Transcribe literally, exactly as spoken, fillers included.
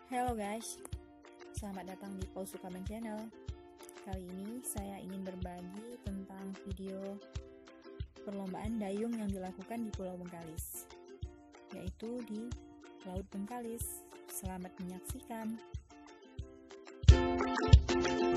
Halo guys, selamat datang di Paul Sukaman Channel. Kali ini saya ingin berbagi tentang video perlombaan dayung yang dilakukan di Pulau Bengkalis, yaitu di Laut Bengkalis. Selamat menyaksikan.